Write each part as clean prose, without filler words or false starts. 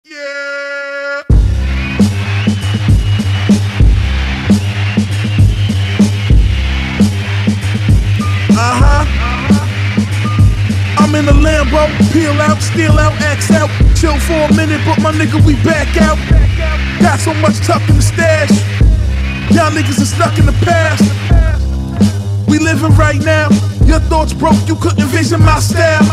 Yeah. I'm in the Lambo, peel out, steal out, axe out, chill for a minute, but my nigga, we back out. Got so much tucked in the stash. Y'all niggas are stuck in the past. We living right now. Your thoughts broke, you couldn't vision my style.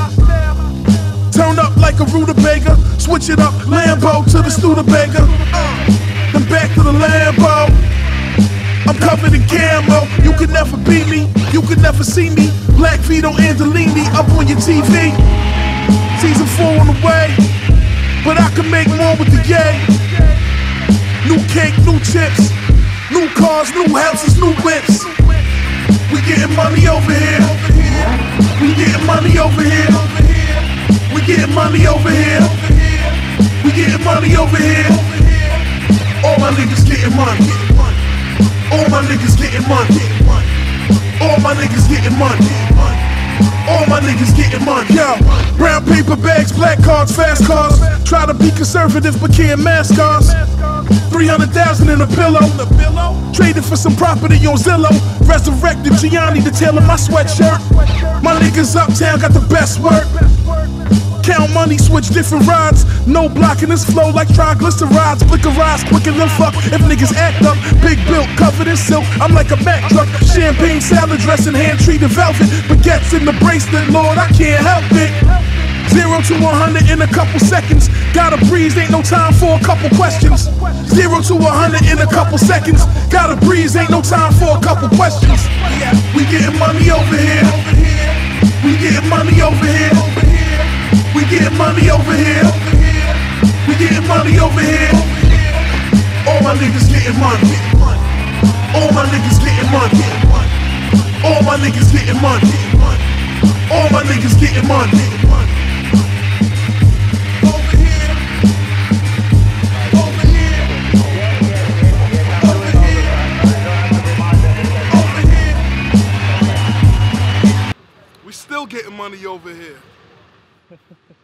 Turn up like a rutabaga, switch it up, Lambo to the Studebaker. Then back to the Lambo. I'm covered in camo, you could never beat me, you could never see me. Black Vito Andolini up on your TV. Season 4 on the way, but I can make more with the yay. New cake, new chips, new cars, new houses, new whips. We getting money over here. We getting money over here. We getting money over here. We getting money over here. All my niggas getting money. All my niggas getting money. All my niggas getting money. All my niggas getting money. Yo, brown paper bags, black cards, fast cars. Try to be conservative but can't mask cars. 300,000 in a pillow. Traded for some property on Zillow. Resurrected Gianni to tailor my sweatshirt. My niggas uptown got the best work. Count money, switch different rides. No blocking this flow like triglycerides. Blickerize quicker than fuck if niggas act up. Big built, covered in silk, I'm like a Mack truck. Champagne salad dressing, hand treated velvet. Baguettes in the bracelet, Lord, I can't help it. 0 to 100 in a couple seconds. Gotta breeze, ain't no time for a couple questions. 0 to 100 in a couple seconds. Gotta breeze, ain't no time for a couple questions. We getting money over here. We getting money over here. We getting money over here. We getting money over here. All my niggas getting money. All my niggas getting money. All my niggas getting money. All my niggas getting money. Over here. Over here. Over here. Over here. We still getting money over here.